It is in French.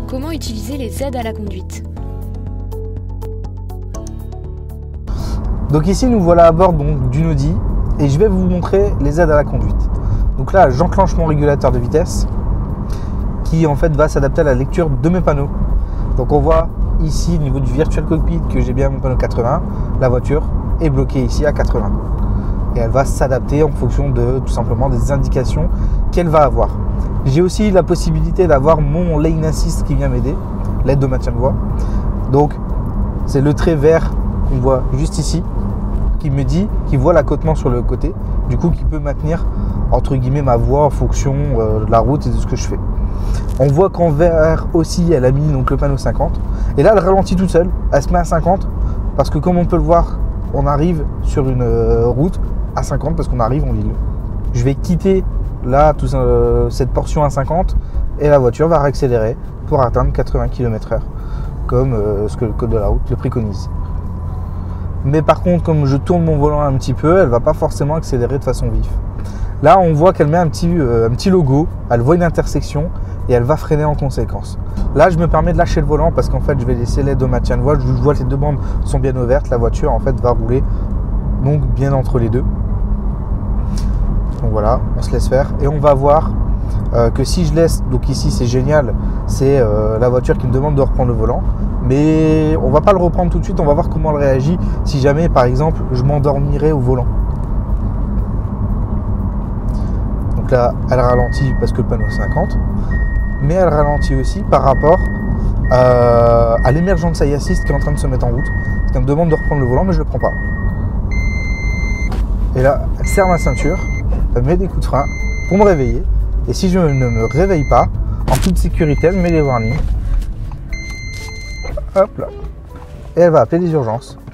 Comment utiliser les aides à la conduite? Donc ici nous voilà à bord d'une Audi et je vais vous montrer les aides à la conduite. Donc là j'enclenche mon régulateur de vitesse qui en fait va s'adapter à la lecture de mes panneaux. Donc on voit ici au niveau du virtual cockpit que j'ai bien mon panneau 80, la voiture est bloquée ici à 80. Et elle va s'adapter en fonction de tout simplement des indications qu'elle va avoir. J'ai aussi la possibilité d'avoir mon lane assist qui vient m'aider, l'aide de maintien de voie. Donc c'est le trait vert qu'on voit juste ici qui me dit, qui voit l'accotement sur le côté, du coup qui peut maintenir entre guillemets ma voie en fonction de la route et de ce que je fais. On voit qu'en vert aussi elle a mis donc le panneau 50 et là elle ralentit toute seule, elle se met à 50 parce que comme on peut le voir on arrive sur une route à 50 parce qu'on arrive en ville. Je vais quitter là cette portion à 50 et la voiture va réaccélérer pour atteindre 80 km/h comme ce que le code de la route le préconise. Mais par contre, comme je tourne mon volant un petit peu, elle ne va pas forcément accélérer de façon vive. Là, on voit qu'elle met un petit logo, elle voit une intersection et elle va freiner en conséquence. Là, je me permets de lâcher le volant parce qu'en fait, je vais laisser l'aide au maintien de voie. Je vois que les deux bandes sont bien ouvertes. La voiture, en fait, va rouler donc bien entre les deux. Donc voilà, on se laisse faire et on va voir que si je laisse, donc ici c'est génial, c'est la voiture qui me demande de reprendre le volant, mais on va pas le reprendre tout de suite, on va voir comment elle réagit si jamais par exemple je m'endormirais au volant. Donc là elle ralentit parce que le panneau est 50, mais elle ralentit aussi par rapport à l'Emergency Assist qui est en train de se mettre en route, parce qu'elle me demande de reprendre le volant mais je le prends pas. Et là elle serre ma ceinture, elle met des coups de frein pour me réveiller. Et si je ne me réveille pas, en toute sécurité, elle met les warnings. Hop là. Et elle va appeler les urgences.